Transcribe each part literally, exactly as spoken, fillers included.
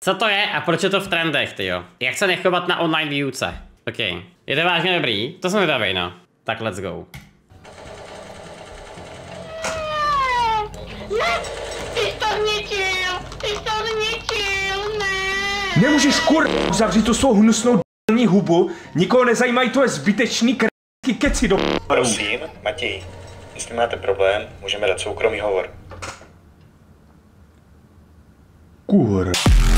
Co to je a proč je to v trendech, tyjo? Jak se nechovat na online výuce? OK. Je to vážně dobrý? To jsem vydavej, no. Tak let's go. Ne, ty jsi to zničil, ty jsi to zničil, ne. Nemůžeš kur... zavřít tu svou hnusnou d***ní hubu, nikoho nezajímají tvoje zbytečný k***ky keci do... Prosím, Matěj, jestli máte problém, můžeme dát soukromý hovor. Kur...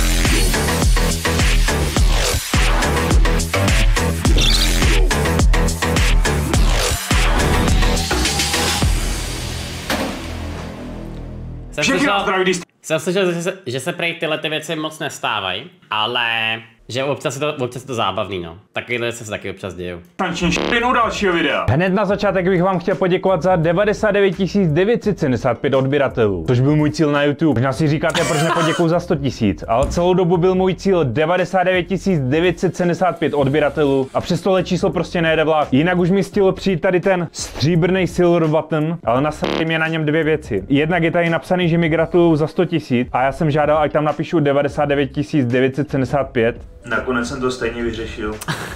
Jsem slyšel, jsem slyšel, že se, že se prej tyhle ty věci moc nestávají, ale že občas je to, občas je to zábavný, no. Takovýhle se taky občas dějou. Tančím špinu dalšího videa. Hned na začátek bych vám chtěl poděkovat za devadesát devět tisíc devět set sedmdesát pět odběratelů, což byl můj cíl na YouTube. Možná si říkáte, proč nepoděkuju za sto tisíc, ale celou dobu byl můj cíl devadesát devět tisíc devět set sedmdesát pět odběratelů a přes tohle číslo prostě nejede vlak. Jinak už mi stihlo přijít tady ten stříbrný silver button, ale nasadili mě na něm dvě věci. Jednak je tady napsaný, že mi gratulují za sto tisíc a já jsem žádal, ať tam napíšu devadesát devět tisíc devět set sedmdesát pět. Nakonec jsem to stejně vyřešil.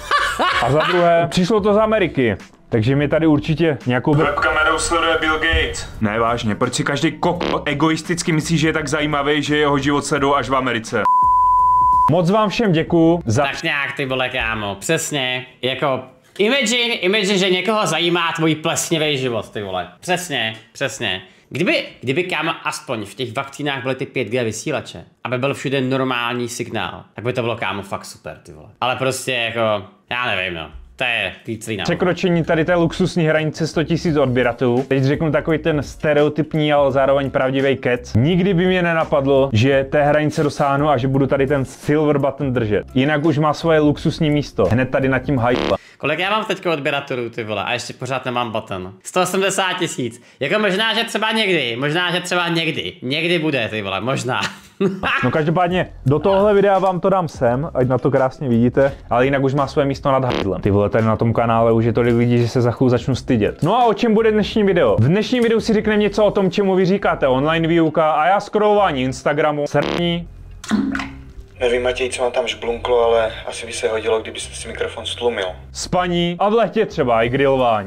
A za druhé, přišlo to z Ameriky. Takže mi tady určitě nějakou... Webkamerou sleduje Bill Gates. Ne, vážně, proč si každý koko egoisticky myslí, že je tak zajímavý, že jeho život sledují až v Americe? Moc vám všem děkuju za... Tak nějak, ty vole, kámo, přesně, jako... Imagine, imagine, že někoho zajímá tvůj plesnivý život, ty vole. Přesně, přesně. Kdyby, kdyby kámo aspoň v těch vakcínách byly ty pět G vysílače, aby byl všude normální signál, tak by to bylo kámo fakt super, ty vole. Ale prostě jako, já nevím, no. To je celý návod. Překročení tady té luxusní hranice sto tisíc odběratelů. Teď řeknu takový ten stereotypní, ale zároveň pravdivý kec. Nikdy by mě nenapadlo, že té hranice dosáhnu a že budu tady ten silver button držet. Jinak už má svoje luxusní místo. Hned tady nad tím hype. Kolik já mám teďka odběratelů, ty vole, a ještě pořád nemám button. sto osmdesát tisíc. Jako možná, že třeba někdy, možná, že třeba někdy. Někdy bude, ty vole, možná. No každopádně, do tohohle videa vám to dám sem, ať na to krásně vidíte, ale jinak už má své místo nad hajtlem. Ty vole, tady na tom kanále už je tolik lidí, že se za chvíli začnu stydět. No a o čem bude dnešní video? V dnešním videu si řekneme něco o tom, čemu vy říkáte online výuka a já scrollování Instagramu, srní. Nevím, Matěj, co mám tam žblunklo, ale asi by se hodilo, kdyby si mikrofon stlumil. Spaní a v létě třeba i grilování.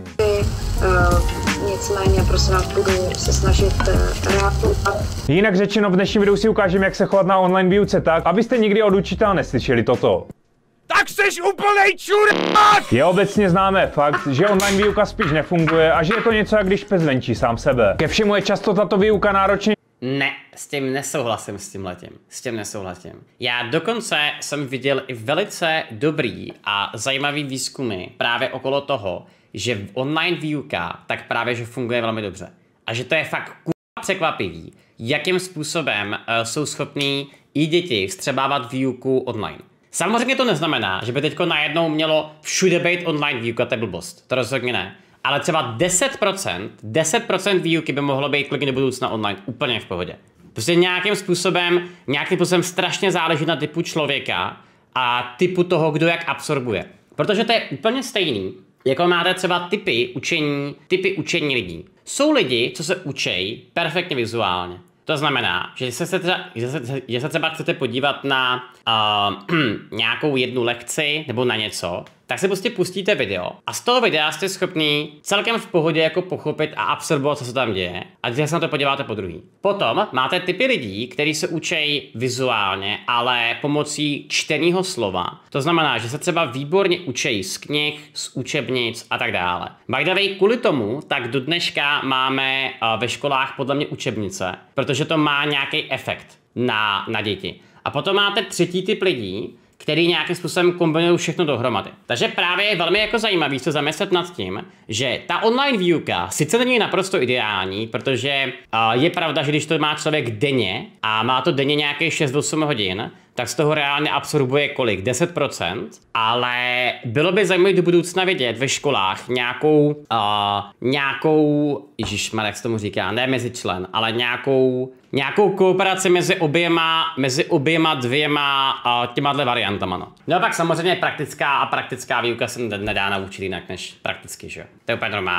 Uh, nicméně, prosím vás, budu se snažit uh, reagovat. Jinak řečeno, v dnešním videu si ukážeme, jak se chovat na online výuce tak, abyste nikdy od učitele neslyšeli toto. Tak seš úplnej čurák! Je obecně známé fakt, že online výuka spíš nefunguje a že je to něco, jak když pes venčí sám sebe. Ke všemu je často tato výuka náročně. Ne, s tím nesouhlasím s tímhletím. S tím nesouhlasím. Já dokonce jsem viděl i velice dobrý a zajímavý výzkumy právě okolo toho, že online výuka tak právě, že funguje velmi dobře. A že to je fakt kurva překvapivý, jakým způsobem uh, jsou schopní i děti vstřebávat výuku online. Samozřejmě to neznamená, že by teďko najednou mělo všude být online výuka, to je blbost. To rozhodně ne. Ale třeba deset procent, deset procent výuky by mohlo být klidně do budoucna online, úplně v pohodě. Prostě nějakým způsobem, nějakým způsobem strašně záleží na typu člověka a typu toho, kdo jak absorbuje. Protože to je úplně stejný, jako máte třeba typy učení, typy učení lidí. Jsou lidi, co se učejí perfektně vizuálně. To znamená, že se, třeba, že se, že se třeba chcete podívat na uh, nějakou jednu lekci nebo na něco, tak si prostě pustíte video a z toho videa jste schopný celkem v pohodě jako pochopit a absorbovat, co se tam děje a když se na to podíváte po druhý. Potom máte typy lidí, kteří se učejí vizuálně, ale pomocí čteného slova. To znamená, že se třeba výborně učejí z knih, z učebnic a tak dále. By the way, kvůli tomu, tak do dneška máme uh, ve školách podle mě učebnice, protože to má nějaký efekt na, na děti. A potom máte třetí typ lidí, který nějakým způsobem kombinují všechno dohromady. Takže právě je velmi jako zajímavý se zamyslet nad tím, že ta online výuka sice není naprosto ideální, protože uh, je pravda, že když to má člověk denně a má to denně nějakých šest osm hodin, tak z toho reálně absorbuje kolik? deset procent, ale bylo by zajímavé do budoucna vidět ve školách nějakou, uh, nějakou, ježišmarek, jak se tomu říká, ne mezičlen, ale nějakou, nějakou kooperaci mezi oběma, mezi oběma dvěma uh, těma variantama, no. No a pak samozřejmě praktická a praktická výuka se nedá naučit jinak než prakticky, že jo. To je úplně normální.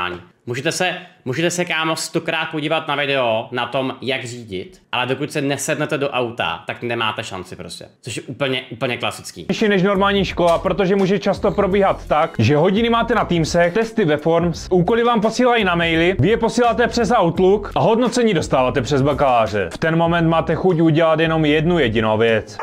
Můžete se, můžete se kámo stokrát podívat na video na tom, jak řídit, ale dokud se nesednete do auta, tak nemáte šanci prostě. Což je úplně, úplně klasický. Ještě než normální škola, protože může často probíhat tak, že hodiny máte na Teamsech, testy ve Forms, úkoly vám posílají na maily, vy je posíláte přes Outlook a hodnocení dostáváte přes bakaláře. V ten moment máte chuť udělat jenom jednu jedinou věc.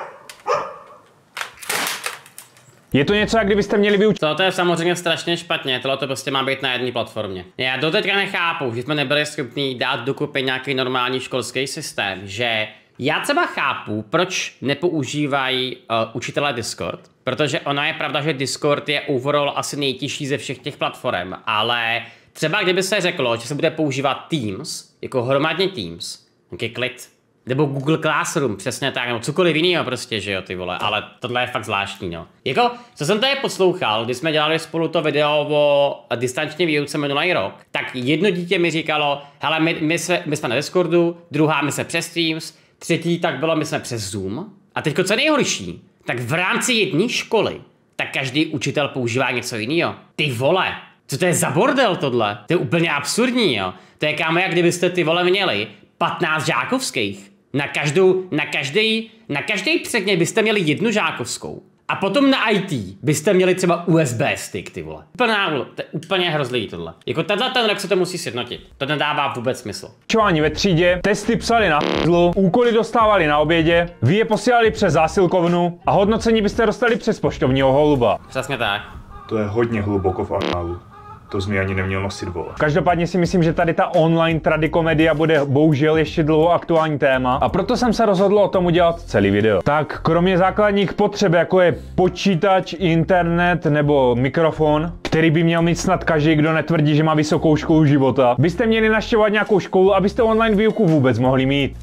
Je to něco, jak kdybyste měli vyučit. To je samozřejmě strašně špatně, tohle to prostě má být na jedné platformě. Já doteďka nechápu, že jsme nebyli schopni dát dokupy nějaký normální školský systém, že já třeba chápu, proč nepoužívají uh, učitelé Discord, protože ono je pravda, že Discord je overall asi nejtěžší ze všech těch platform, ale třeba kdyby se řeklo, že se bude používat Teams, jako hromadně Teams, jaký klid. Nebo Google Classroom, přesně tak, nebo cokoliv jiného prostě, že jo, ty vole, ale tohle je fakt zvláštní, no. Jako, co jsem tady poslouchal, když jsme dělali spolu to video o distanční výuce minulý rok, tak jedno dítě mi říkalo, hele, my, my, jsme, my jsme na Discordu, druhá my jsme přes Teams, třetí tak bylo, my jsme přes Zoom. A teďko co nejhorší, tak v rámci jedné školy, tak každý učitel používá něco jiného. Ty vole, co to je za bordel tohle? To je úplně absurdní, jo. To je kámo, jak kdybyste ty vole měli patnáct žákovských. Na každou, na každý, na každý předmět byste měli jednu žákovskou. A potom na í té byste měli třeba U S B stick, ty vole. Úplně, to je úplně hrozný tohle. Jako tenhle ten rok se to musí sjednotit. To nedává vůbec smysl. Učování ve třídě, testy psali na h***lu, úkoly dostávali na obědě, vy je posílali přes zásilkovnu a hodnocení byste dostali přes poštovního holuba. Přesně tak. To je hodně hluboko v análu. To jsi mi ani neměl nosit, vole. Každopádně si myslím, že tady ta online tradikomedia bude bohužel ještě dlouho aktuální téma a proto jsem se rozhodl o tom udělat celý video. Tak kromě základních potřeb, jako je počítač, internet nebo mikrofon, který by měl mít snad každý, kdo netvrdí, že má vysokou školu života, byste měli navštěvovat nějakou školu, abyste online výuku vůbec mohli mít.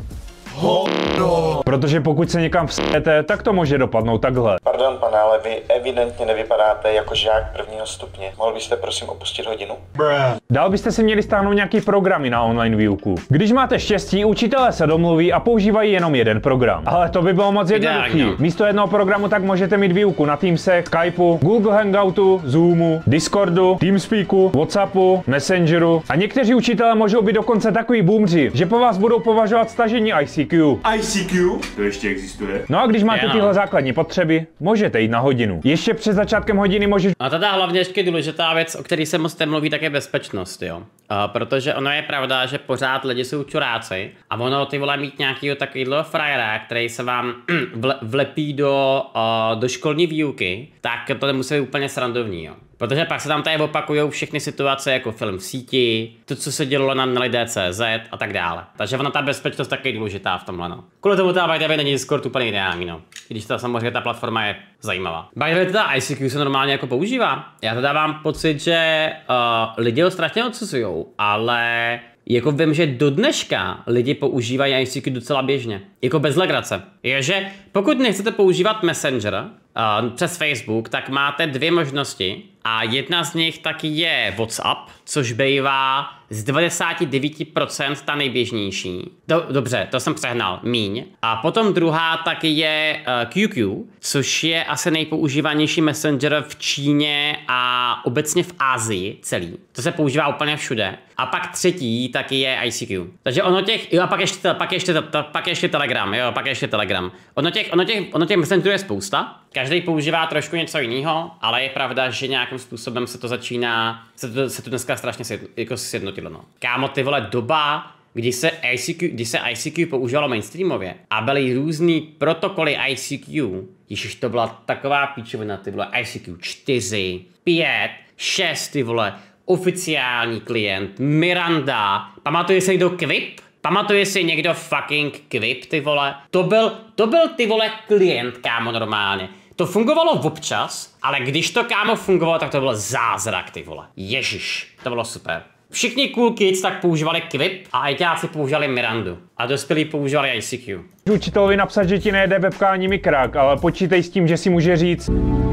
No. Protože pokud se někam vstěte, tak to může dopadnout takhle. Pardon, pane, ale vy evidentně nevypadáte jako žák prvního stupně. Mohl byste prosím opustit hodinu? Dál byste si měli stáhnout nějaký programy na online výuku. Když máte štěstí, učitelé se domluví a používají jenom jeden program. Ale to by bylo moc jednoduchý. Místo jednoho programu tak můžete mít výuku na Teamsech, Skypeu, Google Hangoutu, Zoomu, Discordu, Teamspeaku, Whatsappu, Messengeru. A někteří učitelé můžou být dokonce takový boomři, že po vás budou považovat stažení I C Q. I C Q? To ještě existuje? No a když máte tyhle základní potřeby, můžete jít na hodinu. Ještě před začátkem hodiny můžeš... A teda hlavně ještě důležitá věc, o které se moc nemluví, tak je bezpečnost, jo. Uh, protože ono je pravda, že pořád lidi jsou čuráci a ono ty vole mít nějakýho takovýhle frajera, který se vám vle, vlepí do, uh, do školní výuky, tak to nemusí být úplně srandovní, jo. Protože pak se tam tady opakujou všechny situace jako film v síti, to, co se dělo na lidé tečka cé zet a tak dále. Takže ona ta bezpečnost taky důležitá v tomhle, no. Kvůli tomu ta by the way není Discord úplně ideální, no. Když ta samozřejmě ta platforma je zajímavá. By the way, teda I C Q se normálně jako používá. Já teda mám pocit, že uh, lidi ho strašně odsuzujou, ale jako vím, že do dneška lidi používají I C Q docela běžně. Jako bez legrace. Je, že pokud nechcete používat Messenger uh, přes Facebook, tak máte dvě možnosti. A jedna z nich taky je WhatsApp, což bývá z devadesát devět procent ta nejběžnější. Do, dobře, to jsem přehnal, míň. A potom druhá taky je uh, Q Q, což je asi nejpoužívanější messenger v Číně a obecně v Asii celý. To se používá úplně všude. A pak třetí taky je I C Q. Takže ono těch, jo a pak ještě, pak ještě, pak ještě Telegram, jo, pak ještě Telegram. Ono těch, ono těch, ono těch messengerů je spousta. Každý používá trošku něco jiného, ale je pravda, že nějakým způsobem se to začíná, se to, se to dneska strašně sjedno, jako sjednotilo, no. Kámo, ty vole, doba, kdy se I C Q, kdy se I C Q používalo mainstreamově a byly různý protokoly I C Q, ježiš, to byla taková píčovina, ty vole, I C Q čtyři, pět, šest, ty vole, oficiální klient, Miranda, pamatuje se někdo Quip? Pamatuje si někdo fucking Quip, ty vole? To byl, to byl ty vole klient, kámo, normálně. To fungovalo občas, ale když to, kámo, fungovalo, tak to byl zázrak, ty vole. Ježiš, to bylo super. Všichni cool kids tak používali Quip a ajťáci používali Mirandu. A dospělí používali I C Q. Učitelovi napsat, že ti nejede webka ani mikrák, ale počítej s tím, že si může říct...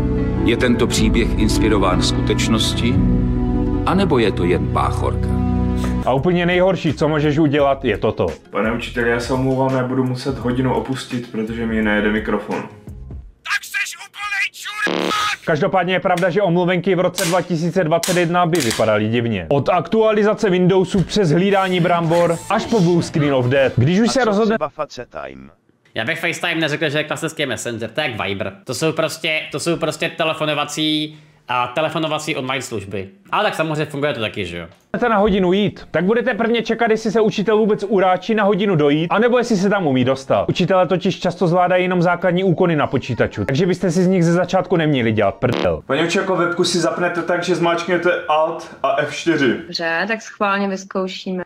Je tento příběh inspirován skutečností? A nebo je to jen páchorka? A úplně nejhorší, co můžeš udělat, je toto. Pane učiteli, já se omlouvám, já budu muset hodinu opustit, protože mi nejede mikrofon. Tak seš úplnej čurák! Každopádně je pravda, že omluvenky v roce dva tisíce dvacet jedna by vypadaly divně. Od aktualizace Windowsu přes hlídání brambor až po Blue Screen of Death. Když už se rozhodne... Já bych FaceTime neřekl, že je klasický Messenger, to je jak Viber. To jsou prostě, to jsou prostě telefonovací a telefonovací online služby. Ale tak samozřejmě funguje to taky, že jo. Chcete na hodinu jít, tak budete prvně čekat, jestli se učitel vůbec uráčí na hodinu dojít, anebo jestli se tam umí dostat. Učitelé totiž často zvládají jenom základní úkony na počítaču, takže byste si z nich ze začátku neměli dělat prdel. Paní učitelko, webku si zapnete tak, že zmáčknete Alt a F čtyři. Dobře, tak schválně vyzkoušíme.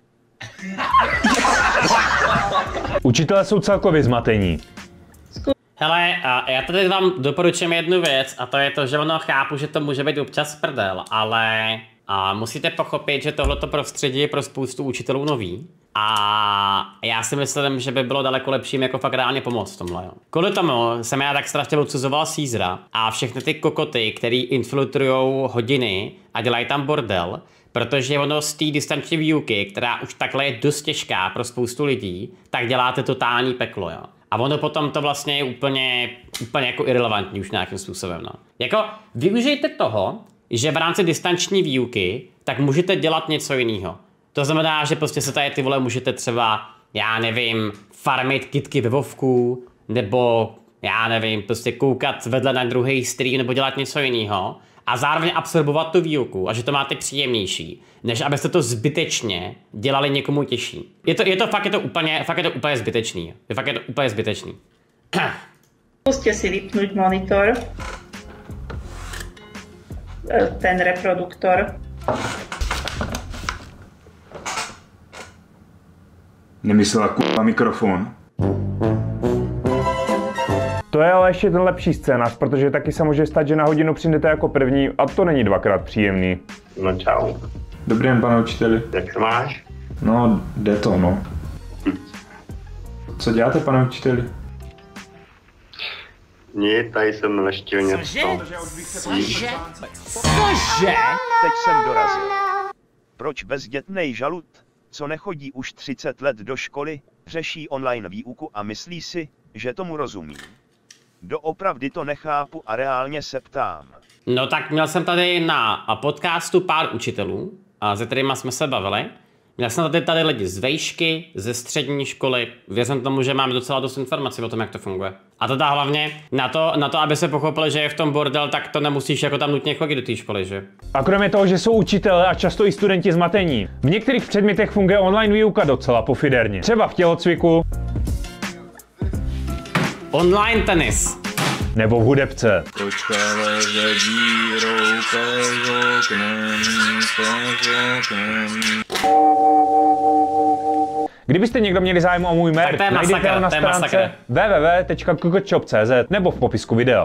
Učitelé jsou celkově zmatení. Hele, a já tady vám doporučím jednu věc a to je to, že ono chápu, že to může být občas prdel, ale a musíte pochopit, že tohleto prostředí je pro spoustu učitelů nový a já si myslím, že by bylo daleko lepší jako fakt reálně pomoct v tomhle. Jo. Kvůli tomu jsem já tak strašně odsuzoval Caesara a všechny ty kokoty, který infiltrujou hodiny a dělají tam bordel, protože ono z té distanční výuky, která už takhle je dost těžká pro spoustu lidí, tak děláte totální peklo, jo. A ono potom to vlastně je úplně, úplně jako irrelevantní už nějakým způsobem, no. Jako využijte toho, že v rámci distanční výuky, tak můžete dělat něco jiného. To znamená, že prostě se tady ty vole můžete třeba, já nevím, farmit kitky ve Vovku, nebo já nevím, prostě koukat vedle na druhý stream, nebo dělat něco jiného. A zároveň absorbovat tu výuku a že to máte příjemnější, než abyste to zbytečně dělali někomu těžší. Je to, je to fakt je to úplně, fakt je to úplně zbytečný. Je fakt je to úplně zbytečný. Zkuste si vypnúť monitor. Ten reproduktor. Nemyslela k***a mikrofon. To je ale ještě ten lepší scénář, protože taky se může stát, že na hodinu přijdete jako první a to není dvakrát příjemný. No čau. Dobrý den, pane učiteli. Jak se máš? No, jde to, no. Co děláte, pane učiteli? Nic, tady jsem leštil něco. Cože? Cože? Teď jsem dorazil. Proč bezdětnej žalud, co nechodí už třicet let do školy, řeší online výuku a myslí si, že tomu rozumí? Doopravdy to nechápu a reálně se ptám. No tak měl jsem tady na podcastu pár učitelů, a se kterýma jsme se bavili. Měl jsem tady, tady lidi z vejšky, ze střední školy. Věřím tomu, že mám docela dost informací o tom, jak to funguje. A teda hlavně na to, na to, aby se pochopili, že je v tom bordel, tak to nemusíš jako tam nutně chodit do té školy, že? A kromě toho, že jsou učitelé a často i studenti zmatení, v některých předmětech funguje online výuka docela pofiderně. Třeba v tělocviku. Online tenis. Nebo v hudebce. Kdybyste někdo měli zájem o můj merch, najdete ho na stránce w w w tečka cookshop tečka c z nebo v popisku videa.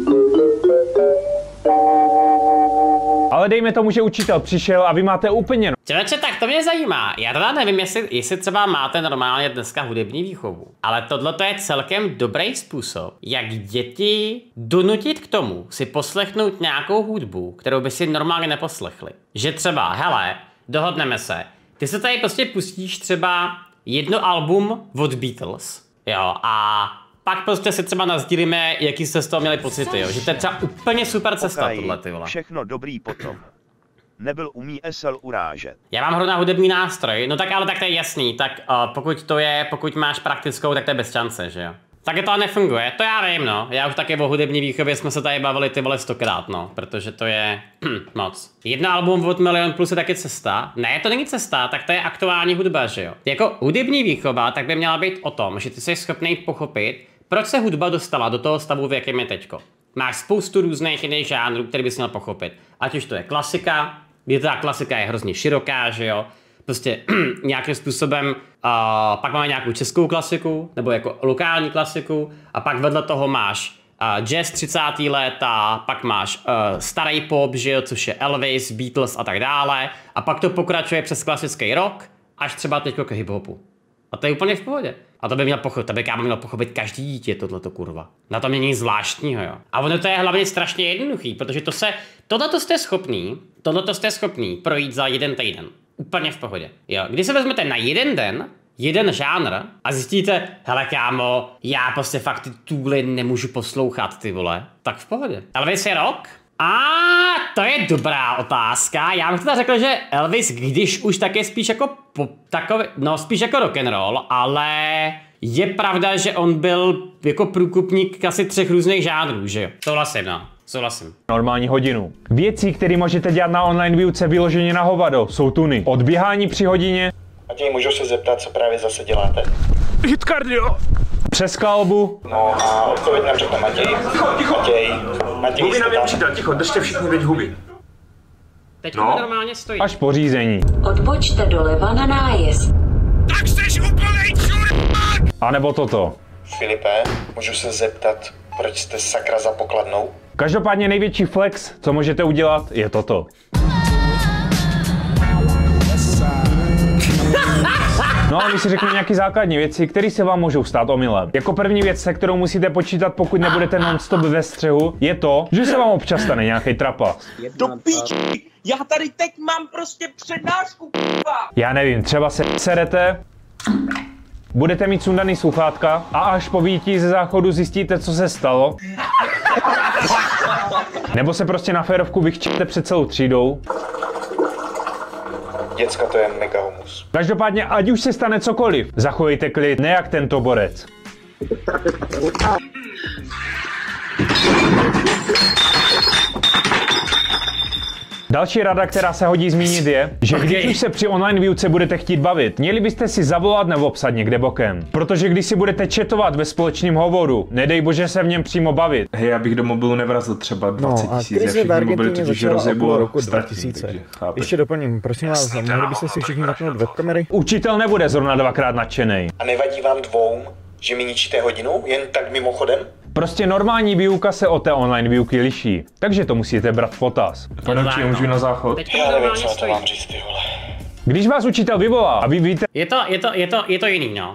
Ale dejme tomu, že učitel přišel a vy máte úplně... Čeveče, tak to mě zajímá. Já teda nevím, jestli, jestli třeba máte normálně dneska hudební výchovu. Ale tohle je celkem dobrý způsob, jak děti donutit k tomu si poslechnout nějakou hudbu, kterou by si normálně neposlechli. Že třeba, hele, dohodneme se, ty se tady prostě pustíš třeba jedno album od Beatles, jo, a pak prostě si třeba nasdílíme, jaký jste z toho měli pocity, jo, že to je třeba úplně super cesta, okay, tohle, ty vole. Všechno dobrý potom. Nebyl umí S L urážet. Já mám hru na hudební nástroj, no tak ale tak to je jasný, tak uh, pokud to je, pokud máš praktickou, tak to je bez šance, že jo. Tak to nefunguje, to já vím, no. Já už taky o hudební výchově jsme se tady bavili ty vole stokrát, no. Protože to je moc. Jedno album od Milion Plus je taky cesta. Ne, to není cesta, tak to je aktuální hudba, že jo. Jako hudební výchova tak by měla být o tom, že ty jsi schopný pochopit, proč se hudba dostala do toho stavu, v jakém je teďko. Máš spoustu různých jiných žánrů, který bys měl pochopit. Ať už to je klasika, kdy ta klasika je hrozně široká, že jo. Prostě nějakým způsobem, uh, pak máme nějakou českou klasiku, nebo jako lokální klasiku, a pak vedle toho máš uh, jazz třicátá léta, pak máš uh, starý pop, že jo, což je Elvis, Beatles a tak dále, a pak to pokračuje přes klasický rock, až třeba teďko k hiphopu. A to je úplně v pohodě. A to by měl pochopit, to by kámo měl pochopit každý dítě, tohleto kurva. Na tom není nic zvláštního, jo. A ono to je hlavně strašně jednoduchý, protože to se, tohleto jste schopný, tohleto jste schopný projít za jeden týden. Úplně v pohodě. Jo, když se vezmete na jeden den, jeden žánr a zjistíte, hele kámo, já prostě fakt ty tůly nemůžu poslouchat, ty vole, tak v pohodě. Ale vy si rok A to je dobrá otázka. Já bych teda řekl, že Elvis, když už, tak je spíš jako po, takový, no spíš jako rock'n'roll, ale je pravda, že on byl jako průkupník asi třech různých žánrů, že jo? Souhlasím, no. Souhlasím. Normální hodinu. Věci, které můžete dělat na online výuce vyloženě na hovado, jsou tuny. Od běhání při hodině. Matěj, můžu se zeptat, co právě zase děláte? Hit cardio. Přes kalbu. No a odpověď nám řekne Matěj. Matěj, Matěj, Huby na mě tam? přítel, ticho, držte všichni teď huby. Teď no. normálně stojí. Až po řízení. Odbočte doleva na nájezd. Tak jsi úplnej čurák! A nebo toto. Filipe, můžu se zeptat, proč jste sakra za pokladnou? Každopádně největší flex, co můžete udělat, je toto. No a my si řekneme nějaké základní věci, které se vám můžou stát omylem. Jako první věc, se kterou musíte počítat, pokud nebudete non-stop ve střehu, je to, že se vám občas stane nějaký trapas. Do píči! Já tady teď mám prostě přednášku, k***a! Já nevím, třeba se serete, budete mít sundaný sluchátka a až po výjití ze záchodu zjistíte, co se stalo. Nebo se prostě na férovku vychčíte před celou třídou. Děcka, to je mega humus. Každopádně, ať už se stane cokoliv, zachovejte klid, ne jak tento borec. Další rada, která se hodí zmínit je, že když už se při online výuce budete chtít bavit, měli byste si zavolat nebo psat někde bokem. Protože když si budete chatovat ve společném hovoru, nedej bože se v něm přímo bavit. Hej, já bych do mobilu nevrazil třeba dvacet tisíc, no, já všechny mobily totiž rozjebu roku dva tisíce. Ještě doplním, prosím vás, mohli byste si všichni zapnout webkamery? Učitel nebude zrovna dvakrát nadšenej. A nevadí vám dvou, že mi ničíte hodinu, jen tak mimochodem? Prostě normální výuka se od té online výuky liší, takže to musíte brát v potaz. Panovčí, můžu na záchod? Já nevím, co na to mám říct, ty vole. Když vás učitel vyvolá a vy víte... Je to, je to, je to, je to jiný, no.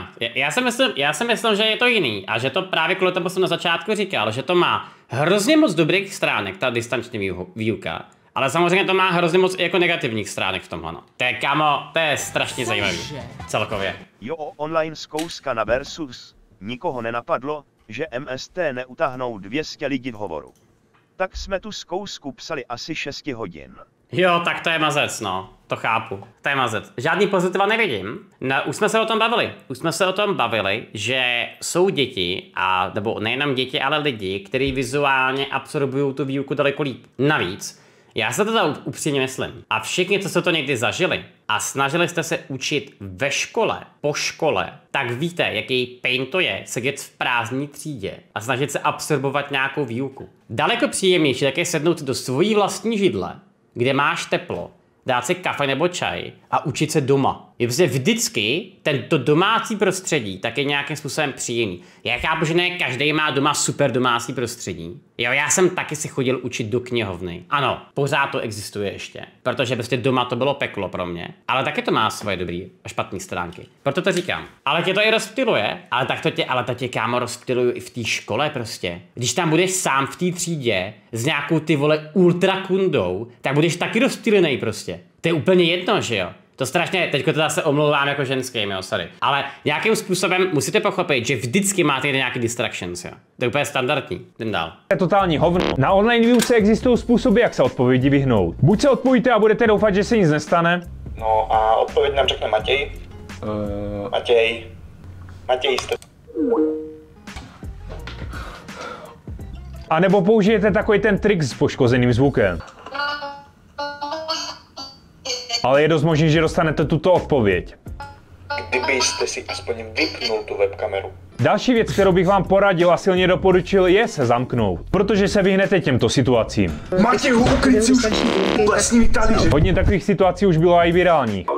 Já si myslím, já si myslím, že je to jiný a že to právě kvůli tomu jsem na začátku říkal, že to má hrozně moc dobrých stránek, ta distanční výuka. Ale samozřejmě to má hrozně moc jako negativních stránek v tomhle, no. To je, kámo, to je strašně zajímavý, celkově. Jo, online zkouška na Versus. Nikoho nenapadlo, že M S T neutáhnou dvě stě lidí v hovoru. Tak jsme tu zkoušku psali asi šest hodin. Jo, tak to je mazec, no. To chápu. To je mazec. Žádný pozitiva nevidím. No, už jsme se o tom bavili. Už jsme se o tom bavili, že jsou děti, a, nebo nejenom děti, ale lidi, kteří vizuálně absorbují tu výuku daleko líp. Navíc, já se to teda upřímně myslím. A všichni, co se to někdy zažili a snažili jste se učit ve škole, po škole, tak víte, jaký pain to je sedět v prázdné třídě a snažit se absorbovat nějakou výuku. Daleko příjemnější tak je sednout do svojí vlastní židle, kde máš teplo, dát si kafe nebo čaj a učit se doma. Je prostě vždycky tento domácí prostředí tak je nějakým způsobem příjemný. Já chápu, že ne každý má doma super domácí prostředí. Jo, já jsem taky si chodil učit do knihovny. Ano, pořád to existuje ještě, protože prostě doma to bylo peklo pro mě. Ale taky to má svoje dobrý a špatné stránky. Proto to říkám. Ale tě to i rozptyluje, ale tak to tě, ale to tě kámo rozptyluju i v té škole prostě. Když tam budeš sám v té třídě s nějakou ty vole ultrakundou, tak budeš taky rozptylený prostě. To je úplně jedno, že jo? To strašně, teďko to zase omlouvám jako ženským, jo, sorry. Ale nějakým způsobem musíte pochopit, že vždycky máte nějaký distractions, jo. To je úplně standardní. Jdem dál. To je totální hovno. Na online výuce existují způsoby, jak se odpovědi vyhnout. Buď se odpojíte a budete doufat, že se nic nestane. No a odpověď nám řekne Matěj. Uh... Matěj. Matěj jste... A nebo použijete takový ten trik s poškozeným zvukem. Ale je dost možný, že dostanete tuto odpověď. Kdybyste si aspoň vypnul tu webkameru. Další věc, kterou bych vám poradil a silně doporučil, je se zamknout. Protože se vyhnete těmto situacím. Matěj, ukryt si už lesní talíře. Hodně takových situací už bylo i virálních.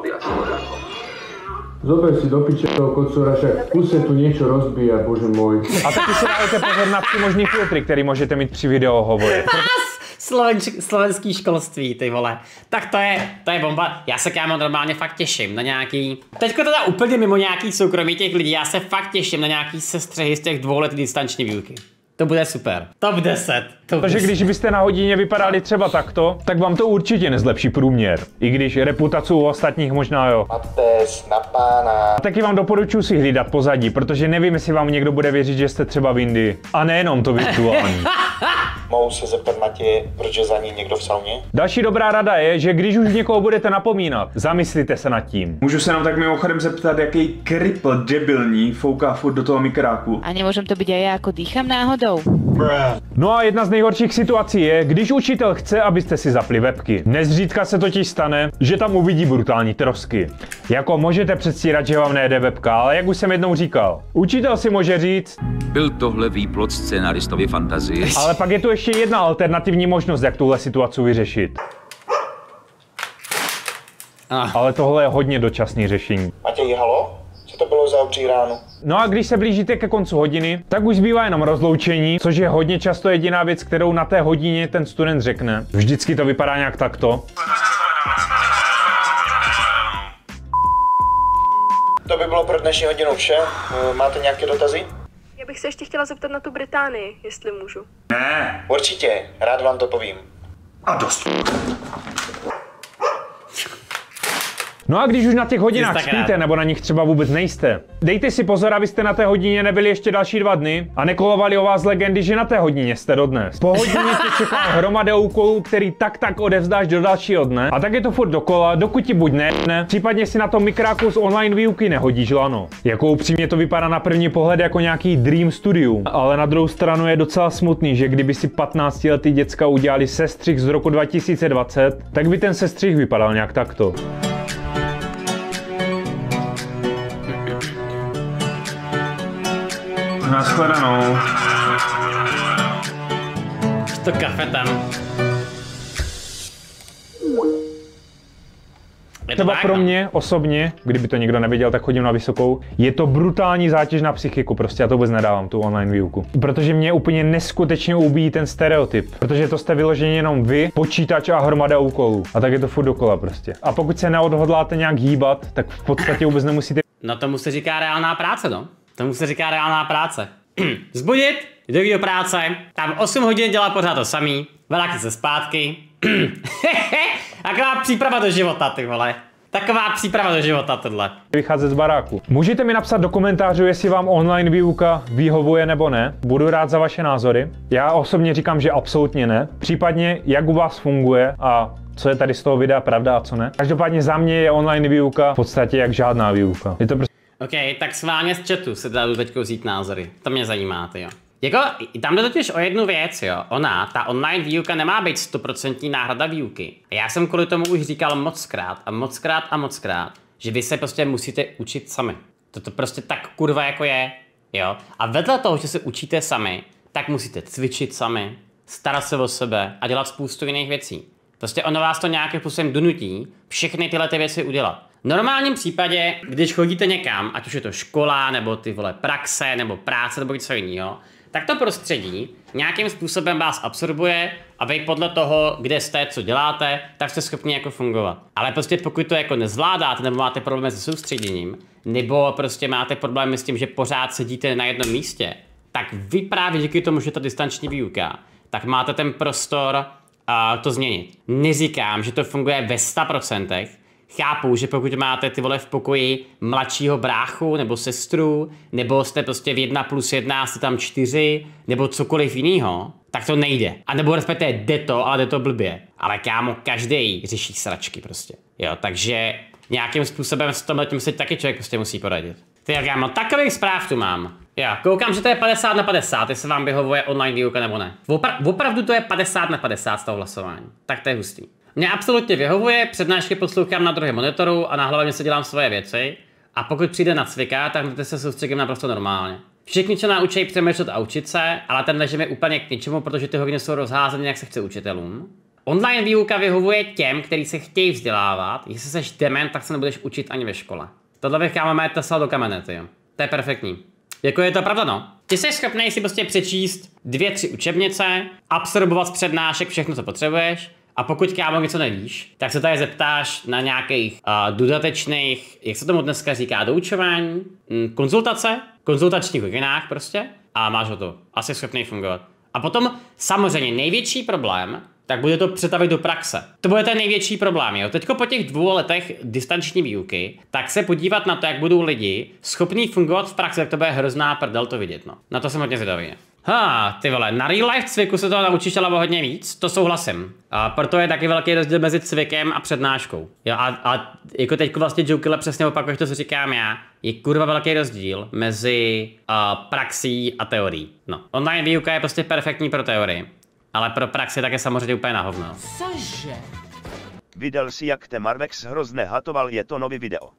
Zober si do piče toho kocora, však tu se tu něco rozbíja, bože můj. A taky si dávajte pozor na ty možný filtry, který můžete mít při videohovoru. Slovenč, slovenský školství, ty vole. Tak to je, to je bomba. Já se kámo normálně fakt těším na nějaký... Teďko teda úplně mimo nějaký soukromí těch lidí, já se fakt těším na nějaký sestřehy z těch dvou let distanční výuky. To bude super. Top deset. Protože když byste na hodině vypadali třeba takto, tak vám to určitě nezlepší průměr. I když reputaci u ostatních možná jo. Mates, na pána. A taky vám doporučuji si hlídat pozadí, protože nevím, jestli vám někdo bude věřit, že jste třeba v Indii. A nejenom to virtuální. Mohu se zeptat Matěje, proč je za ní někdo v sauně? Další dobrá rada je, že když už někoho budete napomínat, zamyslite se nad tím. Můžu se nám tak mimochodem zeptat, jaký kripl debilní fouká furt do toho mikráku. A nemůžem to být aj já, jako dýchám náhodou? No a jedna z nejhorších situací je, když učitel chce, abyste si zapli webky. Nezřídka se totiž stane, že tam uvidí brutální trosky. Jako můžete předstírat, že vám nejde webka, ale jak už jsem jednou říkal, učitel si může říct: byl tohle výplod scénaristovy fantazie. Ale pak je tu ještě jedna alternativní možnost, jak tuhle situaci vyřešit. Ah. Ale tohle je hodně dočasné řešení. Matěj, halo? Co to bylo za obří ránu? No a když se blížíte ke koncu hodiny, tak už zbývá jenom rozloučení, což je hodně často jediná věc, kterou na té hodině ten student řekne. Vždycky to vypadá nějak takto. To by bylo pro dnešní hodinu vše. Máte nějaké dotazy? Já bych se ještě chtěla zeptat na tu Británii, jestli můžu. Ne. Určitě, rád vám to povím. A dost. No a když už na těch hodinách spíte, nebo na nich třeba vůbec nejste, dejte si pozor, abyste na té hodině nebyli ještě další dva dny a nekolovali o vás legendy, že na té hodině jste dodnes. Po hodině tě čeká hromada úkolů, který tak tak odevzdáš do dalšího dne a tak je to furt dokola, dokud ti buď ne, případně si na tom mikráku z online výuky nehodíš lano. Jako upřímně to vypadá na první pohled jako nějaký dream studium, ale na druhou stranu je docela smutný, že kdyby si patnáctiletý děcka udělali sestřih z roku dva tisíce dvacet, tak by ten sestřih vypadal nějak takto. Naschledanou. To kafe tam. Třeba pro mě osobně, kdyby to někdo nevěděl, tak chodím na vysokou, je to brutální zátěž na psychiku, prostě já to vůbec nedávám, tu online výuku. Protože mě úplně neskutečně ubíjí ten stereotyp, protože to jste vyloženě jenom vy, počítač a hromada úkolů. A tak je to furt dokola prostě. A pokud se neodhodláte nějak hýbat, tak v podstatě vůbec nemusíte... No tomu se říká reálná práce, no. Tomu se říká reálná práce. Zbudit, jdu do práce, tam osm hodin dělá pořád to samý, vrátit se zpátky. Taková příprava do života, ty vole. Taková příprava do života, tohle. Vycházet z baráku. Můžete mi napsat do komentářů, jestli vám online výuka vyhovuje nebo ne. Budu rád za vaše názory. Já osobně říkám, že absolutně ne. Případně, jak u vás funguje a co je tady z toho videa pravda a co ne. Každopádně za mě je online výuka v podstatě jak žádná výuka. Je to prostě... OK, tak s vámi z chatu se dá teď vzít názory. To mě zajímá, ty jo. Jako, tam jde totiž o jednu věc, jo. Ona, ta online výuka nemá být sto procent náhrada výuky. Já jsem kvůli tomu už říkal mockrát a mockrát a mockrát, že vy se prostě musíte učit sami. To to prostě tak kurva jako je, jo. A vedle toho, že se učíte sami, tak musíte cvičit sami, starat se o sebe a dělat spoustu jiných věcí. Prostě ono vás to nějakým způsobem donutí všechny tyhle ty věci udělat. V normálním případě, když chodíte někam, ať už je to škola, nebo ty vole praxe, nebo práce, nebo něco jiného, tak to prostředí nějakým způsobem vás absorbuje a vy podle toho, kde jste, co děláte, tak jste schopni jako fungovat. Ale prostě pokud to jako nezvládáte, nebo máte problémy se soustředěním, nebo prostě máte problémy s tím, že pořád sedíte na jednom místě, tak vy právě díky tomu, že to distanční výuka, tak máte ten prostor a to změnit. Neříkám, že to funguje ve sto procent. Chápu, že pokud máte ty vole v pokoji mladšího bráchu nebo sestru, nebo jste prostě v jedna plus jedna, jste tam čtyři, nebo cokoliv jiného, tak to nejde. A nebo respektive jde to, ale jde to blbě. Ale kámo, každý řeší sračky prostě. Jo, takže nějakým způsobem s tomhle tím se taky člověk prostě musí poradit. Ty jo, kámo, takových zpráv tu mám. Jo, koukám, že to je padesát na padesát, jestli vám vyhovuje online výuka nebo ne. Opra- opravdu to je padesát na padesát z toho hlasování. Tak to je hustý. Mně absolutně vyhovuje, přednášky poslouchám na druhém monitoru a na hlavě se dělám svoje věci. A pokud přijde na cvika, tak se soustředím naprosto normálně. Všichni se naučí přemýšlet a učit se, ale ten režim je úplně k ničemu, protože ty hodiny jsou rozházené, jak se chce učitelům. Online výuka vyhovuje těm, kteří se chtějí vzdělávat. Jestli seš dement, tak se nebudeš učit ani ve škole. Tohle bych kámo mé tesla do kamene, tyjo. To je perfektní. Jako je to pravda, no. Ty jsi schopný si prostě přečíst dvě, tři učebnice, absorbovat z přednášek všechno, co potřebuješ. A pokud kámo něco nevíš, tak se tady zeptáš na nějakých uh, dodatečných, jak se tomu dneska říká, doučování, mm, konzultace, konzultačních hodinách prostě a máš ho to. Asi schopný fungovat. A potom samozřejmě největší problém, tak bude to přetavit do praxe. To bude ten největší problém, jo. Teďko po těch dvou letech distanční výuky, tak se podívat na to, jak budou lidi schopní fungovat v praxi, tak to bude hrozná prdel to vidět, no. Na to jsem hodně zvědavý. Ha, ty vole, na real life cviku se toho naučíš ale hodně víc, to souhlasím. A proto je taky velký rozdíl mezi cvikem a přednáškou. Jo, a, a jako teďko vlastně Jokyle přesně opakuješ to, co říkám já, je kurva velký rozdíl mezi uh, praxí a teorií. No, online výuka je prostě perfektní pro teorii, ale pro praxi tak je samozřejmě úplně na hovno. Cože? Viděl si, jak te Marvex hrozně hatoval, je to nový video.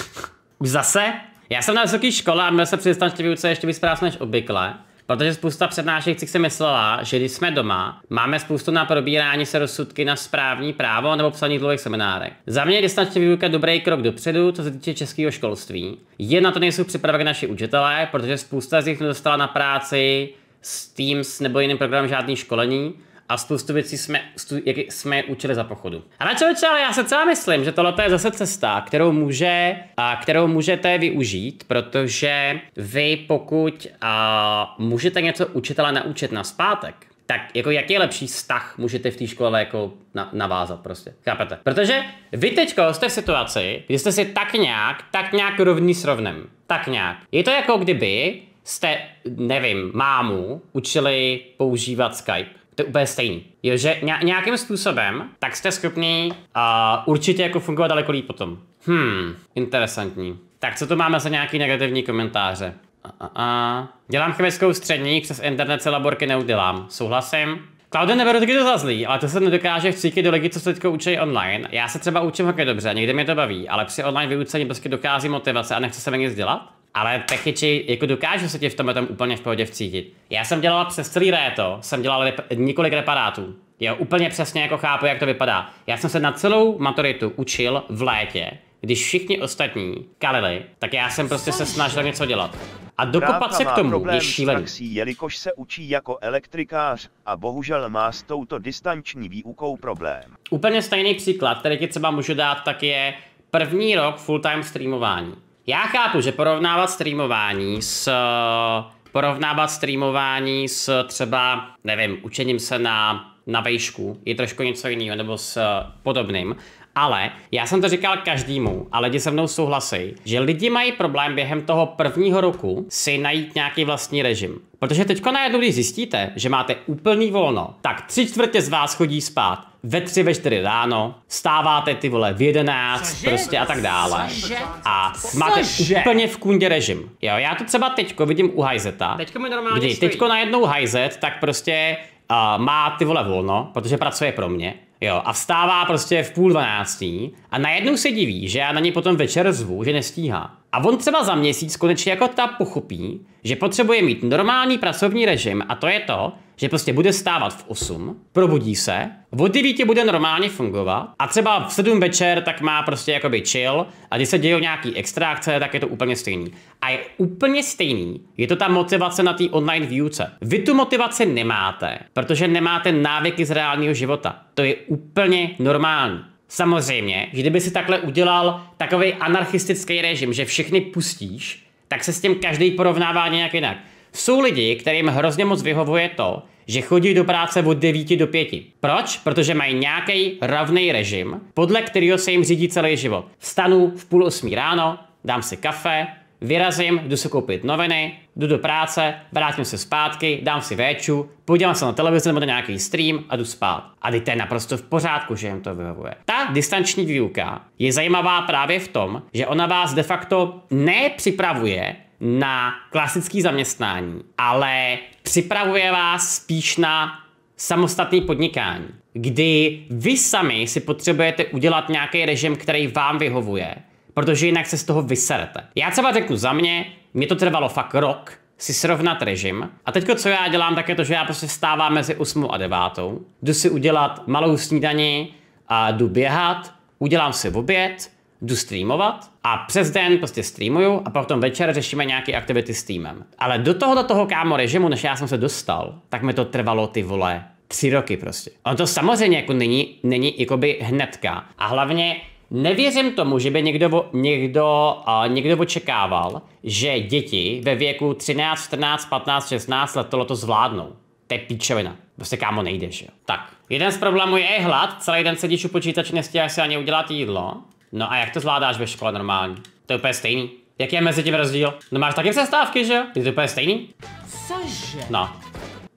Už zase? Já jsem na vysoké škole a měl se při distanční výuce ještě víc práce než obvykle, protože spousta přednášejících si myslela, že když jsme doma, máme spoustu na probírání se rozsudky na správní právo nebo psaní dlouhých seminárek. Za mě je distanční výuka dobrý krok dopředu, co se týče českého školství. Jen na to nejsou připraveni naši učitelé, protože spousta z nich nedostala na práci s Teams nebo jiným programem žádný školení. A spoustu věcí jsme, jak jsme učili za pochodu. Ale člověče, ale já se celá myslím, že tohle je zase cesta, kterou, může, a kterou můžete využít, protože vy pokud a, můžete něco učitele naučit na zpátek, tak jako jaký lepší vztah můžete v té škole jako na, navázat prostě, chápete? Protože vy teďko jste v situaci, kdy jste si tak nějak, tak nějak rovný s rovnem. Tak nějak. Je to jako kdyby jste, nevím, mámu učili používat Skype. To je úplně stejný. Jo, že nějakým způsobem, tak jste schopni uh, určitě jako fungovat daleko líp potom. Hmm, interesantní. Tak co tu máme za nějaký negativní komentáře? A, a, a. Dělám chemickou střední, přes internet se laborky neudělám. Souhlasím. Klaude, neberu taky to za zlý, ale to se nedokáže vcítit do lidí, co se teďko učí online. Já se třeba učím hodně dobře, někde mě to baví, ale při online vyučení prostě dochází motivace a nechce se nic dělat. Ale techniči jako dokážu se tě v tomhle tom úplně v pohodě vcítit. Já jsem dělala přes celý réto, jsem dělal rep- několik reparátů. Jo, úplně přesně jako chápu, jak to vypadá. Já jsem se na celou maturitu učil v létě, když všichni ostatní kalili, tak já jsem prostě se snažil něco dělat. A dokopat se k tomu je šílený. Jelikož se učí jako elektrikář a bohužel má s touto distanční výukou problém. Úplně stejný příklad, který ti třeba můžu dát, tak je první rok full-time streamování. Já chápu, že porovnávat streamování s porovnávat streamování s třeba, nevím, učením se na, na vejšku je trošku něco jiného nebo s podobným, ale já jsem to říkal každému a lidi se mnou souhlasí, že lidi mají problém během toho prvního roku si najít nějaký vlastní režim. Protože teďko najednou, když zjistíte, že máte úplný volno, tak tři čtvrtě z vás chodí spát ve tři, ve čtyři ráno, stáváte ty vole v jedenáct, Cože? prostě a tak dále. Cože? A máte Cože? úplně v kundě režim. Jo, já to třeba teďko vidím u Hajzeta, kdy teďko najednou Hajzet tak prostě uh, má ty vole volno, protože pracuje pro mě. Jo, a vstává prostě v půl dvanáctý a najednou se diví, že já na něj potom večer zvu, že nestíhá. A on třeba za měsíc konečně jako ta pochopí, že potřebuje mít normální pracovní režim a to je to, že prostě bude stávat v osm, probudí se, od devíti bude normálně fungovat a třeba v sedm večer tak má prostě jakoby chill a když se dějou nějaký extra akce, tak je to úplně stejný. A je úplně stejný, je to ta motivace na té online výuce. Vy tu motivaci nemáte, protože nemáte návyky z reálného života. To je úplně normální. Samozřejmě, že kdyby si takhle udělal takový anarchistický režim, že všechny pustíš, tak se s tím každý porovnává nějak jinak. Jsou lidi, kterým hrozně moc vyhovuje to, že chodí do práce od devíti do pěti. Proč? Protože mají nějaký rovný režim, podle kterého se jim řídí celý život. Vstanu v půl osmí ráno, dám si kafe, vyrazím, jdu si koupit noviny, jdu do práce, vrátím se zpátky, dám si véču, podívám se na televizi nebo na nějaký stream a jdu spát. A teď to je naprosto v pořádku, že jim to vyhovuje. Ta distanční výuka je zajímavá právě v tom, že ona vás de facto nepřipravuje na klasické zaměstnání, ale připravuje vás spíš na samostatné podnikání, kdy vy sami si potřebujete udělat nějaký režim, který vám vyhovuje, protože jinak se z toho vyserete. Já třeba řeknu za mě, mě to trvalo fakt rok si srovnat režim a teďko co já dělám, tak je to, že já prostě stávám mezi osmou a devátou, jdu si udělat malou snídani a jdu běhat, udělám si oběd, jdu streamovat a přes den prostě streamuju a potom večer řešíme nějaké aktivity s týmem. Ale do toho, do toho kámo režimu, než já jsem se dostal, tak mi to trvalo ty vole tři roky prostě. On to samozřejmě jako není, není jakoby hnedka a hlavně nevěřím tomu, že by někdo, někdo, uh, někdo očekával, že děti ve věku třináct, čtrnáct, patnáct, šestnáct let tohleto zvládnou. To je píčovina. Prostě kámo nejdeš, jo. Tak, jeden z problémů je hlad, celý den sedíš u počítače, nestíháš si ani udělat jídlo. No a jak to zvládáš ve škole normální? To je úplně stejný. Jaký je mezi tím rozdíl? No máš taky přestávky, že jo? Je to úplně stejný? Cože? No.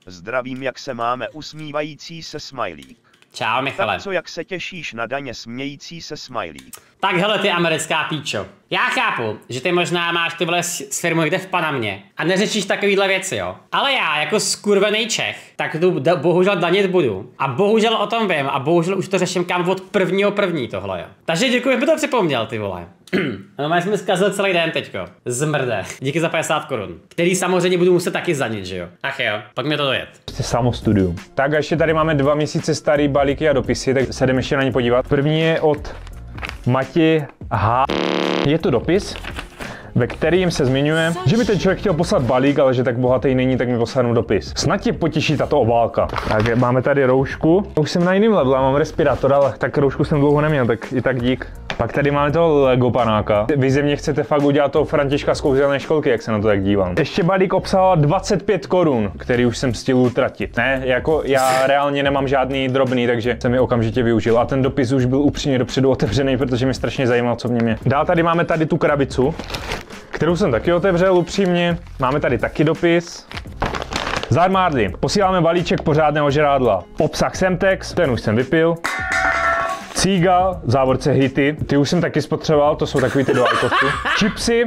Zdravím, jak se máme, usmívající se smajlík. Čau, Michale. Tak co, jak se těšíš na daně, smějící se smajlík? Tak hele, ty americká píčo. Já chápu, že ty možná máš ty vole s firmu někde v Panamě a neřečíš takovýhle věci, jo. Ale já, jako skurvený Čech, tak tu da, bohužel danit budu. A bohužel o tom vím a bohužel už to řeším kam od prvního první tohle, jo. Takže děkuji, že mi to připomněl, ty vole. No, já jsem zkazil celý den teďko. Zmrde. Díky za padesát korun. Který samozřejmě budu muset taky zanit, že jo. Ach jo, pak mi to dojet. Prostě samo studium. Tak a ještě tady máme dva měsíce starý balíky a dopisy, tak se jdeme ještě na ně podívat. První je od Mati H. Je to dopis, ve kterým se zmiňuje, že by ten člověk chtěl poslat balík, ale že tak bohatý není, tak mi poslal dopis. Snad tě potěší tato obálka. Tak máme tady roušku. Už jsem na jiném levelu, mám respirátor, ale tak roušku jsem dlouho neměl, tak i tak dík. Pak tady máme toho Lego panáka. Vy ze mě chcete fakt udělat toho Františka z kouzelné školky, jak se na to tak dívám. Ještě balík obsahoval dvacet pět korun, který už jsem stihl utratit. Ne, jako já reálně nemám žádný drobný, takže jsem je okamžitě využil. A ten dopis už byl upřímně dopředu otevřený, protože mě strašně zajímalo, co v něm je. Dál tady máme tady tu krabicu, kterou jsem taky otevřel upřímně. Máme tady taky dopis. Zdar Marley, posíláme balíček pořádného žrádla. Obsah Semtex, ten už jsem vypil. Cíga, v závorce hity, ty už jsem taky spotřeboval, to jsou takový ty do Aikostu. Chipsy,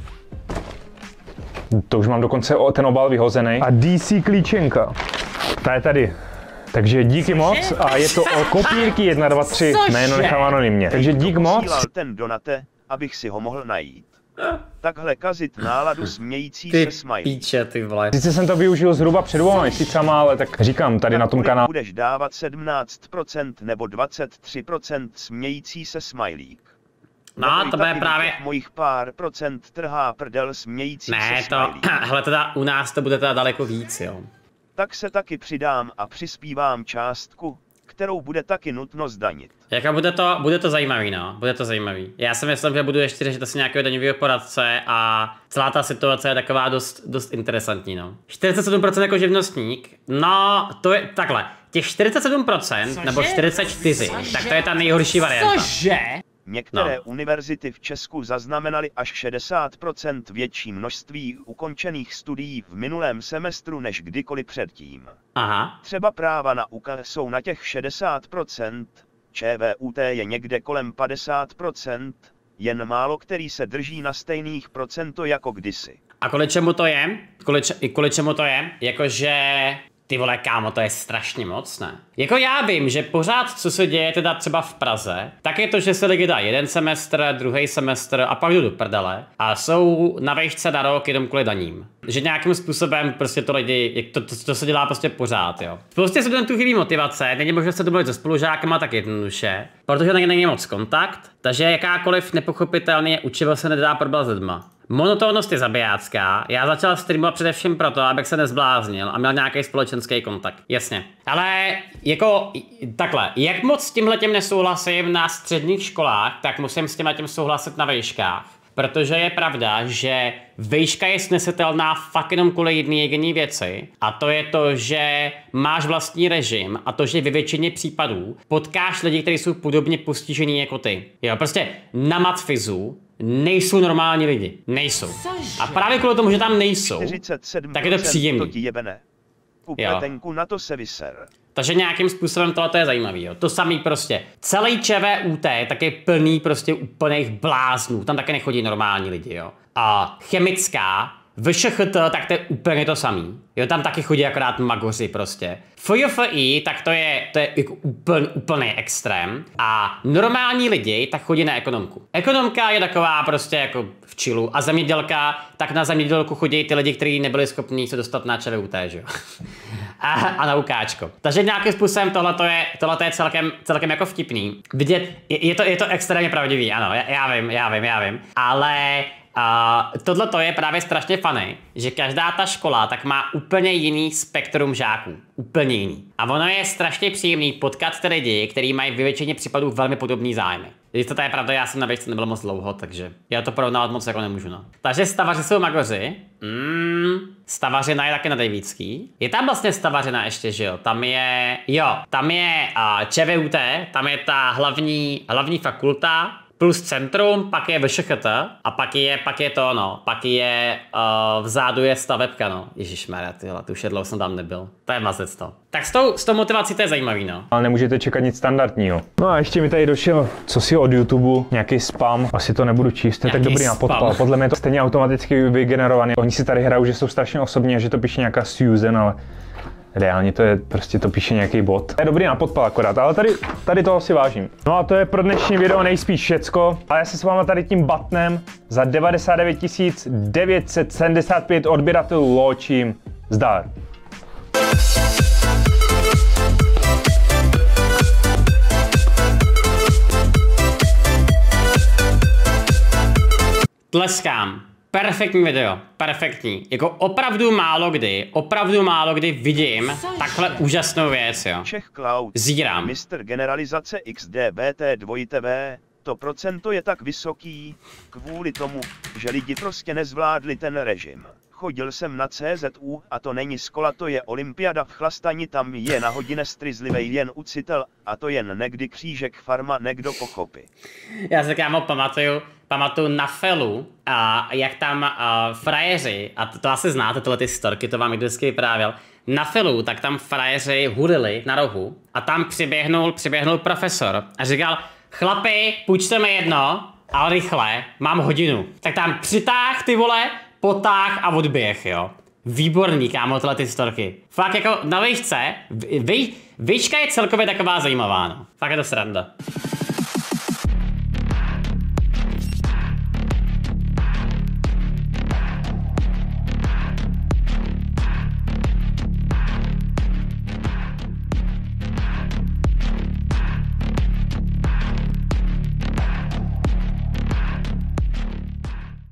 to už mám dokonce ten obal vyhozený. A D C klíčenka, ta je tady. Takže díky moc a je to o kopírky jedna, dva, tři, jméno nechám anonymně. Takže dík moc. Ten donate, abych si ho mohl najít. Takhle kazit náladu smějící ty se smajlík. Píče, ty vole. Sice jsem to využil zhruba před dvěma měsícama, ale tak říkám tady tak na tom kanálu. Budeš dávat sedmnáct procent nebo dvacet tři procent smějící se smajlík. No, to bude právě... Mojich pár procent trhá prdel smějící ne, se to, smajlík. hele, teda u nás to bude teda daleko víc, jo. Tak se taky přidám a přispívám částku, kterou bude taky nutno zdanit. Jako bude to, bude to zajímavý, no, bude to zajímavý. Já si myslím, že budu ještě řešit asi nějakého daňového poradce a celá ta situace je taková dost, dost interesantní, no. čtyřicet sedm procent jako živnostník, no, to je takhle. Těch čtyřicet sedm procent Cože? Nebo čtyřicet čtyři procent, tak to je ta nejhorší varianta. Cože? Některé no. univerzity v Česku zaznamenaly až šedesát procent větší množství ukončených studií v minulém semestru než kdykoliv předtím. Aha. Třeba práva na U K jsou na těch šedesát procent, ČVUT je někde kolem padesát procent, jen málo který se drží na stejných procento jako kdysi. A kvůli čemu to je? Kvůli, če- kvůli čemu to je? Jakože... Ty vole, kámo, to je strašně moc, ne? Jako já vím, že pořád, co se děje teda třeba v Praze, tak je to, že se lidi dá jeden semestr, druhý semestr a pak jdu do prdele a jsou na vejšce na rok jenom kvůli daním. Že nějakým způsobem prostě to lidi, to, to, to se dělá prostě pořád, jo. Prostě studentů chybí motivace, není možné se domluvit se spolužákama tak jednoduše, protože není, není moc kontakt, takže jakákoliv nepochopitelně učivo se nedá probrat s lidma. Monotónnost je zabijácká, já začal streamovat především proto, abych se nezbláznil a měl nějaký společenský kontakt, jasně. Ale jako takhle, jak moc s tímhletěm nesouhlasím na středních školách, tak musím s tímhletěm souhlasit na vejškách. Protože je pravda, že vejška je snesitelná fakt jenom kvůli jedné jediné věci a to je to, že máš vlastní režim a to, že ve většině případů potkáš lidi, kteří jsou podobně postižení jako ty. Jo, prostě na matfizu nejsou normální lidi. Nejsou. A právě kvůli tomu, že tam nejsou, tak je to příjemný. To ti jebene. Upletenku na to se vyser. Takže nějakým způsobem tohle je zajímavý, jo. To samý prostě. Celý ČVUT tak je plný prostě úplných bláznů. Tam také nechodí normální lidi, jo. A chemická, V Š Ch T, tak to je úplně to samý. Jo, tam taky chodí akorát magoři prostě. F J F I, tak to je, to je jako úplný, úplný extrém. A normální lidi tak chodí na ekonomku. Ekonomka je taková prostě jako v chillu. A zemědělka, tak na zemědělku chodí ty lidi, kteří nebyli schopní se dostat na ČVUT, že jo. A, a na ukáčko. Takže nějakým způsobem tohleto je, tohleto je celkem, celkem jako vtipný. Vidět, je, je, to, je to extrémně pravdivý, ano, já, já vím, já vím, já vím. Ale... A tohle to je právě strašně funny, že každá ta škola tak má úplně jiný spektrum žáků. Úplně jiný. A ono je strašně příjemný potkat ty lidi, kteří mají ve většině případů velmi podobný zájmy. Když to je pravda, já jsem na vejšce nebyl moc dlouho, takže já to porovnávat moc jako nemůžu, no. Takže stavaři jsou magoři. Mm, stavařina je taky na Dejvícký. Je tam vlastně stavařina ještě, že jo? Tam je, jo, tam je uh, ČVUT, tam je ta hlavní, hlavní fakulta, plus centrum, pak je V Š Ch T a pak je, pak je to, no, pak je uh, vzadu je stavebka, no. Ježišmarja, tyhle, tu už je dlouho jsem tam nebyl. To je mazec to. Tak s tou, s tou motivací to je zajímavý, no. Ale nemůžete čekat nic standardního. No a ještě mi tady došel, co si od YouTube, nějaký spam, asi to nebudu číst, to je tak dobrý na podpal. Podle mě je to stejně automaticky vygenerovaný. Oni si tady hrajou, že jsou strašně osobní a že to píše nějaká Susan, ale reálně to je, prostě to píše nějaký bot. To je dobrý na podpal akorát, ale tady, tady toho si vážím. No a to je pro dnešní video nejspíš všecko. A já se s váma tady tím butnem za devadesát devět tisíc devět set sedmdesát pět odběratelů loučím. Zdar. Tleskám. Perfektní video, perfektní. Jako opravdu málo kdy, opravdu málo kdy vidím takhle úžasnou věc, jo. Čech Cloud. Zírám. Mistr generalizace X D B T dva T V. To procento je tak vysoký, kvůli tomu, že lidi prostě nezvládli ten režim. Chodil jsem na C Z U a to není škola, to je olympiada v chlastani, tam je na hodine strizlivej jen učitel a to jen někdy křížek farma někdo pochopí. Já se kámo pamatuju, pamatuju na Felu, a jak tam a, frajeři, a to, to asi znáte tyhle ty storky, to vám někdo vždycky vyprávěl, na Felu, tak tam frajeři hudili na rohu a tam přiběhnul, přiběhnul profesor a říkal, chlapi, půjčte mi jedno, ale rychle, mám hodinu. Tak tam přitáh ty vole, potáh a odběh, jo. Výborný, kámo, tyhle ty storky. Fakt jako na výšce, vy, výška je celkově taková zajímavá, no. Fakt je to sranda.